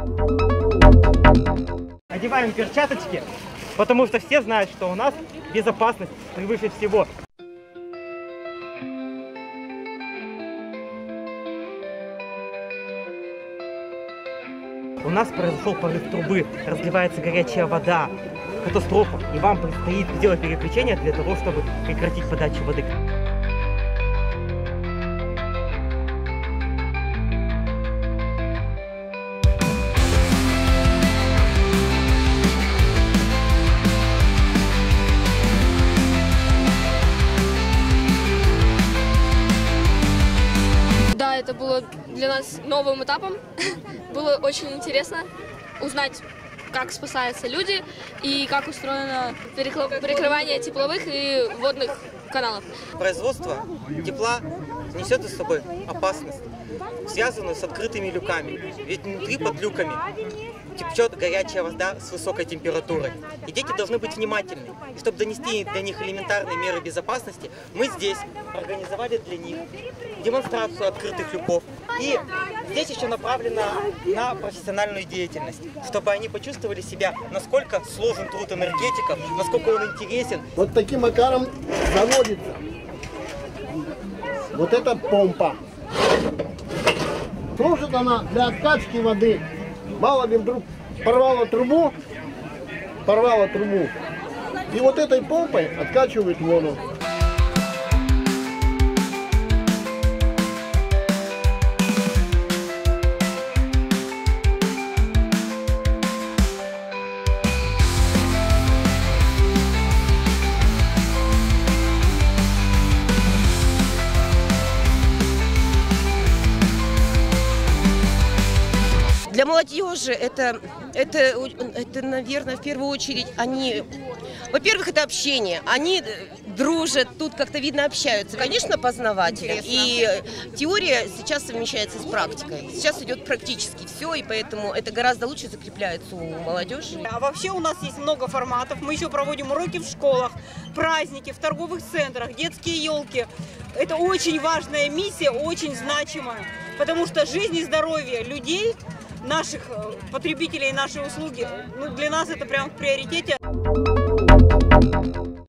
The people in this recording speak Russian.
Одеваем перчаточки, потому что все знают, что у нас безопасность превыше всего. У нас произошел порыв трубы, разливается горячая вода, катастрофа, и вам предстоит сделать переключение для того, чтобы прекратить подачу воды. Да, это было для нас новым этапом. Было очень интересно узнать, как спасаются люди и как устроено перекрывание тепловых и водных каналов. Производство тепла несет за собой опасность, связанную с открытыми люками. Ведь внутри под люками течет горячая вода с высокой температурой. И дети должны быть внимательны. И чтобы донести до них элементарные меры безопасности, мы здесь организовали для них демонстрацию открытых люков. И здесь еще направлено на профессиональную деятельность, чтобы они почувствовали себя, насколько сложен труд энергетиков, насколько он интересен. Вот таким макаром заводится вот эта помпа. Служит она для откачки воды. Мало ли вдруг порвала трубу, и вот этой помпой откачивает воду. Для молодежи это, наверное, в первую очередь они, во-первых, это общение, они дружат, тут как-то видно общаются, конечно, познавательно. И теория сейчас совмещается с практикой. Сейчас идет практически все, и поэтому это гораздо лучше закрепляется у молодежи. А вообще у нас есть много форматов. Мы еще проводим уроки в школах, праздники, в торговых центрах, детские елки. Это очень важная миссия, очень значимая, потому что жизнь и здоровье людей, наших потребителей, наши услуги, для нас это прям в приоритете.